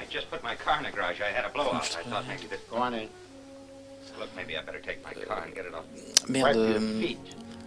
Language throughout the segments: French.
just put my car in the garage. I had a blowout. I thought maybe that. Go on in. Look, maybe I better take my car and get it off. Merde. Wipe your feet.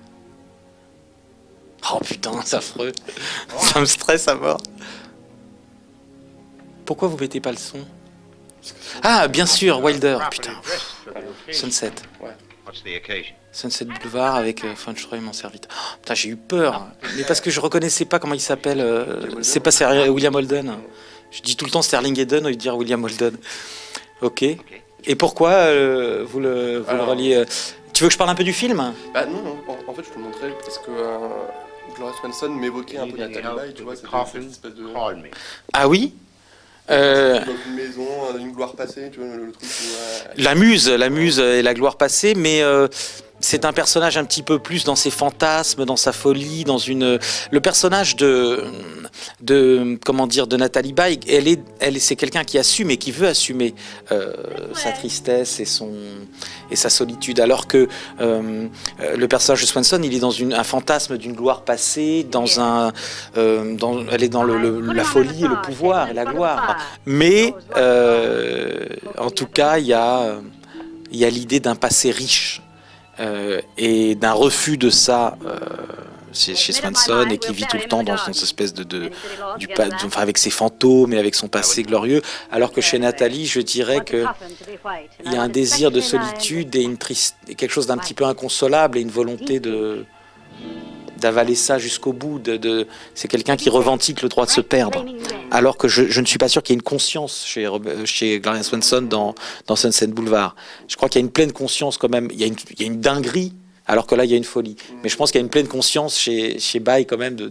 Oh putain, c'est affreux. Ça me stresse à mort. Pourquoi vous mettez pas le son? Ah, bien sûr, Wilder. Putain. Sunset. Ouais. What's the occasion? Sunset Boulevard avec Fanchroy m'en servite. Oh, putain, j'ai eu peur. Mais parce que je reconnaissais pas comment il s'appelle. C'est pas William Holden. Je dis tout le temps Sterling Hayden au lieu de dire William Holden. Ok. Et pourquoi vous le reliez Tu veux que je parle un peu du film? Bah non, non, en fait je te le montrais parce que Gloria Swanson m'évoquait un peu Nathalie Baye, tu vois, cette espèce de... Ah oui. Dans une maison, une gloire passée, tu vois, le truc où, la muse et la gloire passée, mais c'est un personnage un petit peu plus dans ses fantasmes, dans sa folie, dans le personnage de comment dire, de Nathalie Baye, c'est quelqu'un qui assume et qui veut assumer sa tristesse et sa solitude, alors que le personnage de Swanson, il est dans un fantasme d'une gloire passée, elle est dans la folie et le pouvoir et la gloire. Mais en tout cas, il y a l'idée d'un passé riche. Et d'un refus de ça chez Swanson, et qui vit tout le temps dans cette espèce enfin, avec ses fantômes et avec son passé glorieux, alors que chez Nathalie, je dirais que il y a un désir de solitude et quelque chose d'un petit peu inconsolable et une volonté d'avaler ça jusqu'au bout. C'est quelqu'un qui revendique le droit de se perdre, alors que je ne suis pas sûr qu'il y ait une conscience chez Gloria Swanson dans Sunset Boulevard. Je crois qu'il y a une pleine conscience quand même. Il y a une dinguerie, alors que là il y a une folie. Mais je pense qu'il y a une pleine conscience chez Baye quand même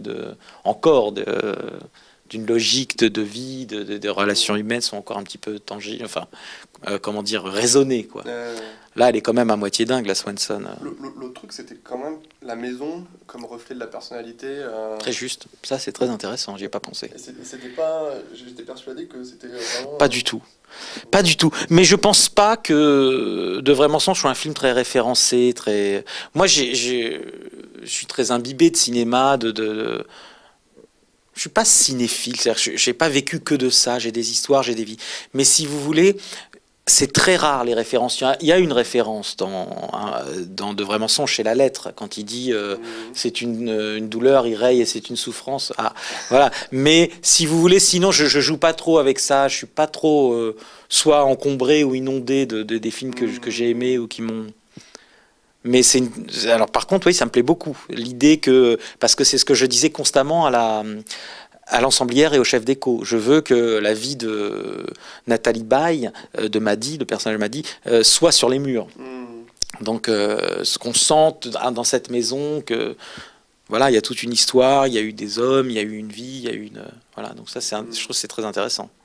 d'une logique de vie, de relations humaines sont encore un petit peu tangibles, enfin comment dire, raisonnées quoi. Là, elle est quand même à moitié dingue, la Swanson. L'autre truc, c'était quand même la maison comme reflet de la personnalité. Très juste. Ça, c'est très intéressant. J'y ai pas pensé. C'était pas. J'étais persuadé que c'était vraiment. Pas du tout. Pas du tout. Mais je pense pas que De Vrai Mensonge soit un film très référencé, très. Moi, je suis très imbibé de cinéma, je suis pas cinéphile. C'est-à-dire, j'ai pas vécu que de ça. J'ai des histoires, j'ai des vies. Mais si vous voulez. C'est très rare les références. Il y a une référence dans De Vrai Mensonge chez La Lettre, quand il dit c'est une douleur, il raye et c'est une souffrance. Ah, voilà. Mais si vous voulez, sinon je joue pas trop avec ça. Je suis pas trop soit encombré ou inondé des films que j'ai aimés ou qui m'ont. Mais alors par contre, oui, ça me plaît beaucoup. L'idée parce que c'est ce que je disais constamment à l'ensemblière et au chef d'écho. Je veux que la vie de Nathalie Baye, de Maddy, le personnage de Maddy, soit sur les murs. Donc, ce qu'on sente dans cette maison, que voilà, il y a toute une histoire, il y a eu des hommes, il y a eu une vie, il y a eu une... Voilà, donc ça, je trouve que c'est très intéressant.